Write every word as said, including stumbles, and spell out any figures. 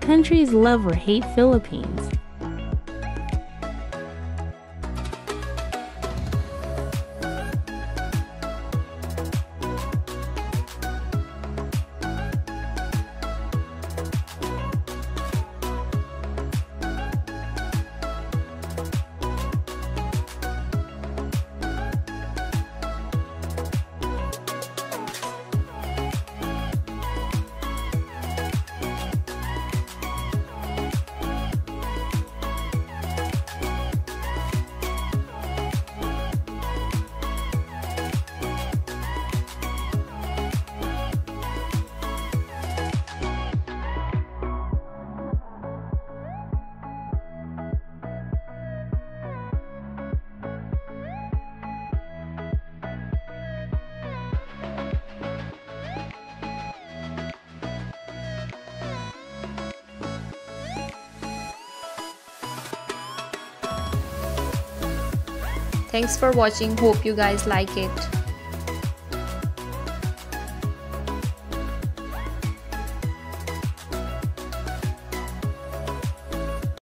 countries love or hate Philippines? Thanks for watching. Hope you guys like it.